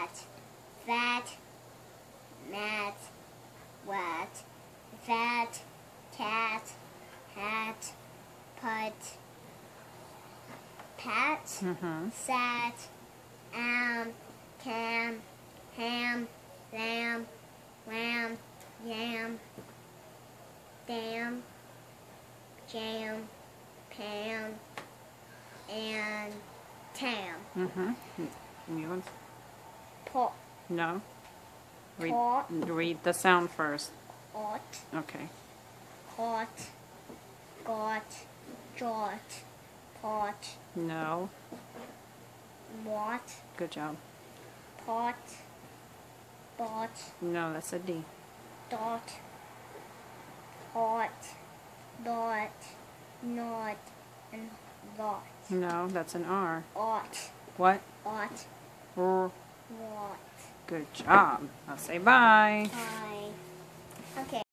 fat, mat, wet, fat, cat, hat, put, pat, sat, cam, ham, lamb, lamb, yam, dam, jam, Pam, and Tam. New ones? Pot, No. pot, Read the sound first. ot, Okay. hot, got, jot, pot, No. what, Good job. pot, bot, No, that's a D. dot, hot, dot, not, and lot. No, that's an R. Ought, What? ought, R. what. Good job. I'll say bye. Bye.